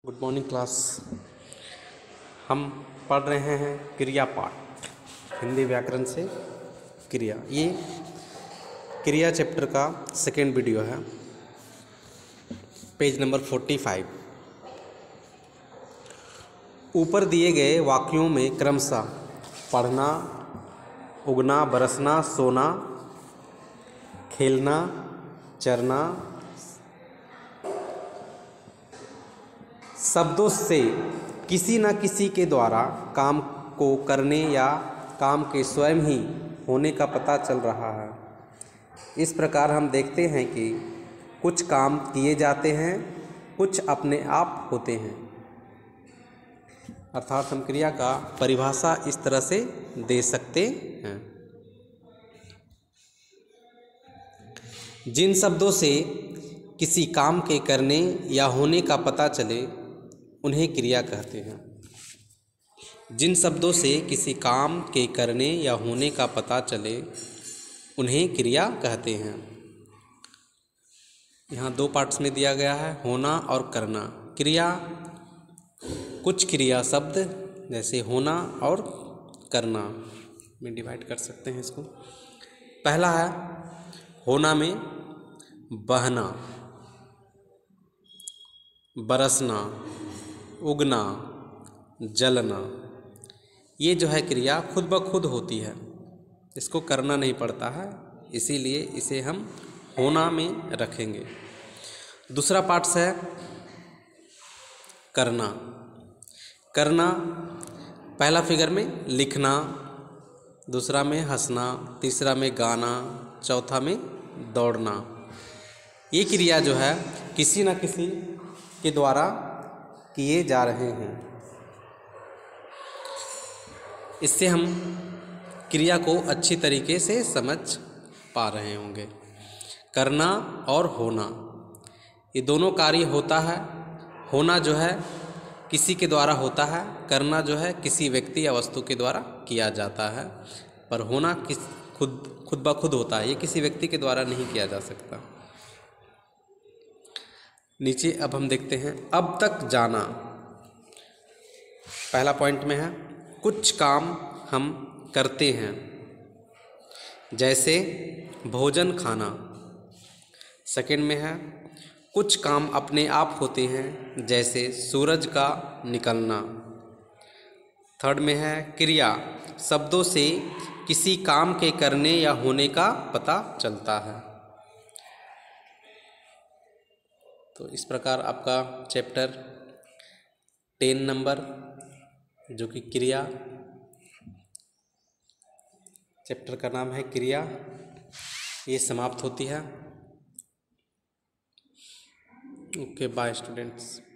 Good morning class. हम पढ़ रहे हैं क्रिया पाठ, हिंदी व्याकरण से क्रिया। ये क्रिया चैप्टर का सेकेंड वीडियो है, पेज नंबर 45। ऊपर दिए गए वाक्यों में क्रमशः पढ़ना, उगना, बरसना, सोना, खेलना, चरना शब्दों से किसी न किसी के द्वारा काम को करने या काम के स्वयं ही होने का पता चल रहा है। इस प्रकार हम देखते हैं कि कुछ काम किए जाते हैं, कुछ अपने आप होते हैं। अर्थात हम क्रिया का परिभाषा इस तरह से दे सकते हैं। जिन शब्दों से किसी काम के करने या होने का पता चले उन्हें क्रिया कहते हैं। जिन शब्दों से किसी काम के करने या होने का पता चले उन्हें क्रिया कहते हैं। यहाँ दो पार्ट्स में दिया गया है, होना और करना। क्रिया, कुछ क्रिया शब्द जैसे होना और करना में डिवाइड कर सकते हैं इसको। पहला है होना में बहना, बरसना, उगना, जलना। ये जो है क्रिया खुद ब खुद होती है, इसको करना नहीं पड़ता है, इसीलिए इसे हम होना में रखेंगे। दूसरा पार्ट्स है करना। करना पहला फिगर में लिखना, दूसरा में हंसना, तीसरा में गाना, चौथा में दौड़ना। ये क्रिया जो है किसी न किसी के द्वारा किए जा रहे हैं। इससे हम क्रिया को अच्छी तरीके से समझ पा रहे होंगे। करना और होना, ये दोनों कार्य होता है। होना जो है किसी के द्वारा होता है, करना जो है किसी व्यक्ति या वस्तु के द्वारा किया जाता है। पर होना खुद ब खुद होता है, ये किसी व्यक्ति के द्वारा नहीं किया जा सकता। नीचे अब हम देखते हैं अब तक जाना। पहला पॉइंट में है कुछ काम हम करते हैं, जैसे भोजन खाना। सेकंड में है कुछ काम अपने आप होते हैं, जैसे सूरज का निकलना। थर्ड में है क्रिया, शब्दों से किसी काम के करने या होने का पता चलता है। तो इस प्रकार आपका चैप्टर 10 नंबर जो कि क्रिया चैप्टर का नाम है क्रिया, ये समाप्त होती है। Okay, bye students.